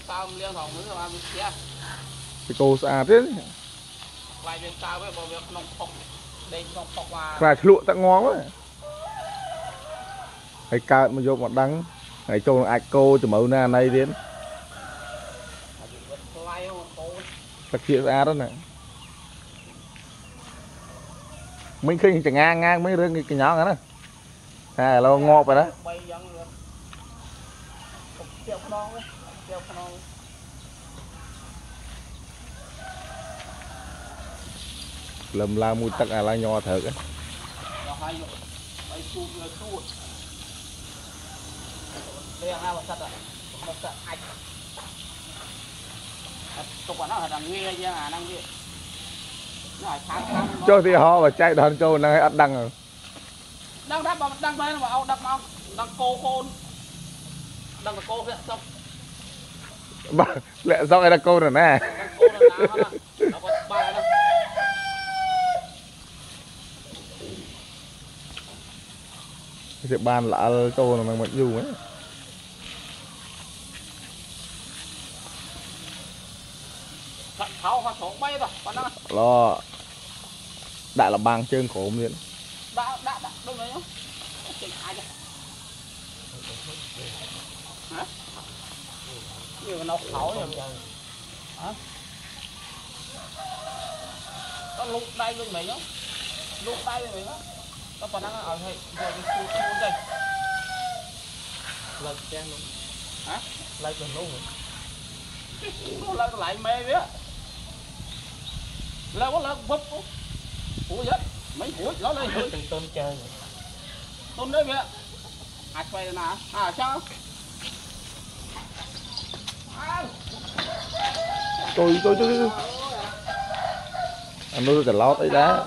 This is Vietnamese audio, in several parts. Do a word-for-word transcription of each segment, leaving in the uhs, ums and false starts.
cái cô xa thế phải lụa tặng ngon quá hay cao mà vô một đắng ngày cho ai cô từ mẫu na này đến thật chuyện ra đó này mình khi chẳng ngang ngang mấy đứa cái nhỏ đó à lâu ngọt rồi đó lầm la mùi tắc à la nho thở cái cho thì họ và chạy đòn trâu này ăn đăng rồi đang đắp vào đang bên vào đắp mau đang cô khôn đang là cô xong lẹ do ai là cô rồi nè cái bàn lạ trâu là mình dùng ấy lo đại là bằng chân khổ miệng đã đã đã đâu đấy không chỉnh ai chứ hả nhiều nó khẩu rồi hả có lúc đây luôn mày không lúc đây mày đó có còn đang ở đây rồi cái khu khu đây lật trang luôn hả lại còn luôn rồi lại lại mê biết là có là búp ủa vậy mấy ủa nó lên hơi từng tôm chơi tôm đấy kìa hạt quay nào à sao tôi tôi tôi anh nuôi cả lót ấy đá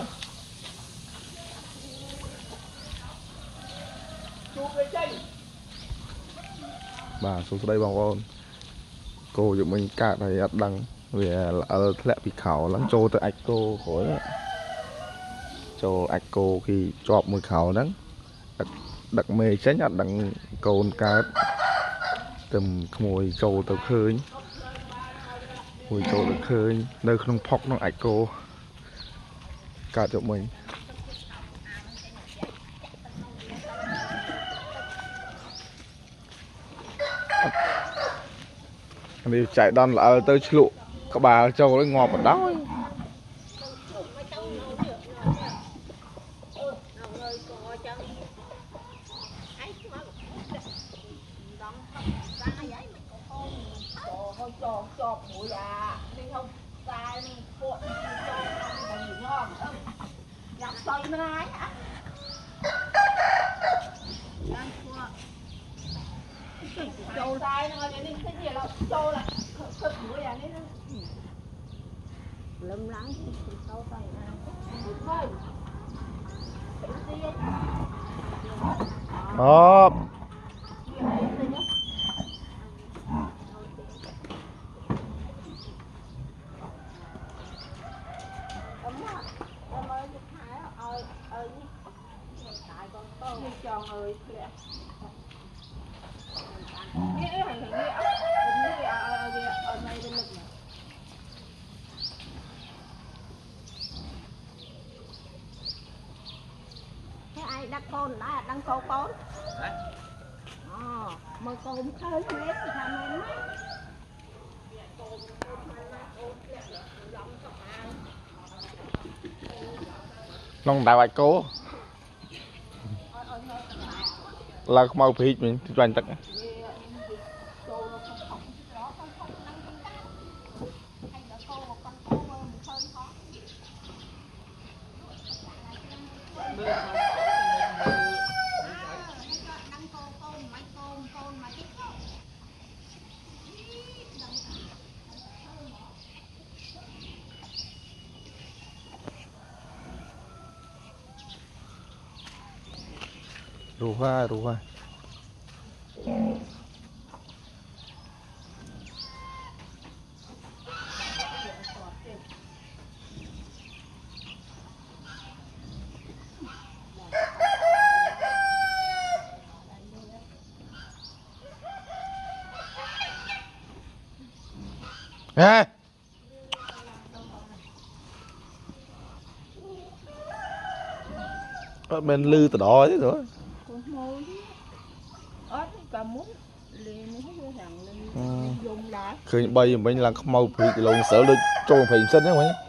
bà xuống đây bằng con cô giúp mình cả này ắt đăng vì ở lẹ bị khảo lắm trâu tới ạch cô khối cho ạch cô khi chọp mùi khảo nắng đặc, đặc mê chết nhặt đặng cồn cá tầm mùi trâu tới khơi mùi trâu tới khơi nơi không phóc nó ạch cô cả cho mình đi chạy đòn là tới lụ các bà trâu nó ngọt ở đó trâu tay nó cái này cái gì là trâu là khớp mũi à đấy lâm lắng trâu tay thôi đó ai đặt con đã đăng câu con mà con khơi hết tham em lòng đào bạch cố là mau phí mình toàn tận rủ hoa rủ hoa Nè. Ở bên lư từ đó chứ nữa. Con mồi chứ. Ớt cả muốn liền nó hết thằng Ừ. lên dùng lại. Khơi bay mình là không mau bị lộn sợ được trôn phình sinh đó mấy.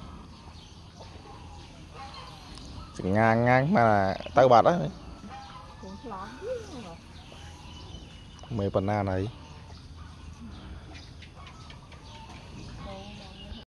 Ngang ngang mà tao bạt đó. Cũng lắm. Mấy phần na này.